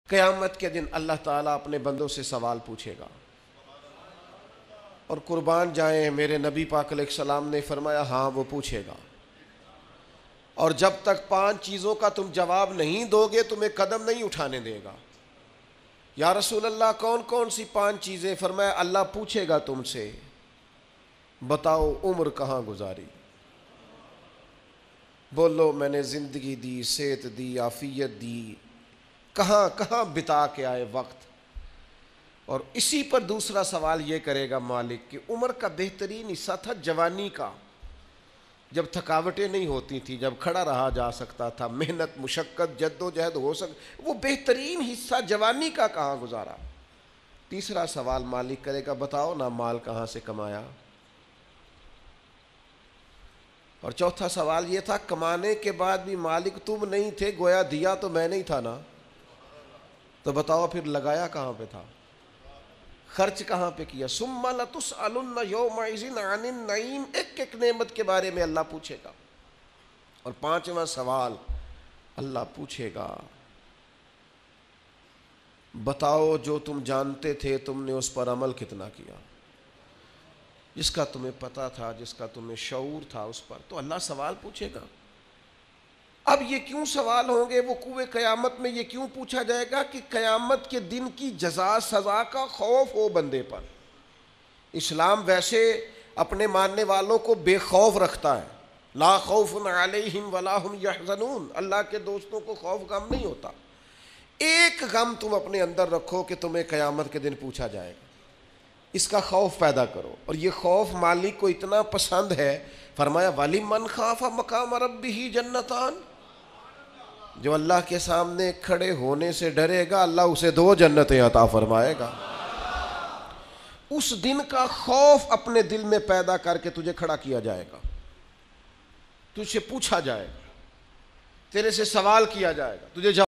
قیامت کے دن اللہ تعالیٰ اپنے بندوں سے سوال پوچھے گا، اور قربان جائیں میرے نبی پاک علیہ السلام نے فرمایا ہاں وہ پوچھے گا، اور جب تک 5 چیزوں کا تم جواب نہیں دو گے تمہیں قدم نہیں اٹھانے دے گا۔ یا رسول اللہ کون کون سی 5 چیزیں؟ فرمایا اللہ پوچھے گا تم سے، بتاؤ عمر کہاں گزاری؟ بولو میں نے زندگی دی، صحت دی، عافیت دی، کہاں کہاں بتا کے آئے وقت؟ اور اسی پر دوسرا سوال یہ کرے گا مالک کہ عمر کا بہترین حصہ تھا جوانی کا، جب تھکاوٹیں نہیں ہوتی تھی، جب کھڑا رہا جا سکتا تھا، محنت مشقت جد و جہد ہو وہ بہترین حصہ جوانی کا کہاں گزارا؟ تیسرا سوال مالک کرے گا بتاؤ نا مال کہاں سے کمایا؟ اور چوتھا سوال یہ تھا کمانے کے بعد بھی مالک تم نہیں تھے، گویا دیا تو میں نہیں تھا نا، تو بتاؤ پھر لگایا کہاں پہ تھا، خرچ کہاں پہ کیا؟ ثم لتسألن یومئذ عن النعیم، ایک ایک نعمت کے بارے میں اللہ پوچھے گا۔ اور 5واں سوال اللہ پوچھے گا بتاؤ جو تم جانتے تھے تم نے اس پر عمل کتنا کیا؟ جس کا تمہیں پتا تھا، جس کا تمہیں شعور تھا اس پر تو اللہ سوال پوچھے گا۔ اب یہ کیوں سوال ہوں گے وقوع قیامت میں؟ یہ کیوں پوچھا جائے گا کہ قیامت کے دن کی جزا سزا کا خوف ہو بندے پر۔ اسلام ویسے اپنے ماننے والوں کو بے خوف رکھتا ہے، لا خوف علیہم ولا هم یحزنون، اللہ کے دوستوں کو خوف غم نہیں ہوتا۔ ایک غم تم اپنے اندر رکھو کہ تمہیں قیامت کے دن پوچھا جائے گا، اس کا خوف پیدا کرو، اور یہ خوف مالک کو اتنا پسند ہے، فرمایا وَلِمَنْ خَافَ مَقَامَ رَبِّهِ جَنَّتَانِ، جو اللہ کے سامنے کھڑے ہونے سے ڈرے گا اللہ اسے 2 جنتیں عطا فرمائے گا۔ اس دن کا خوف اپنے دل میں پیدا کر کے تجھے کھڑا کیا جائے گا، تجھ سے پوچھا جائے گا، تیرے سے سوال کیا جائے گا، تجھے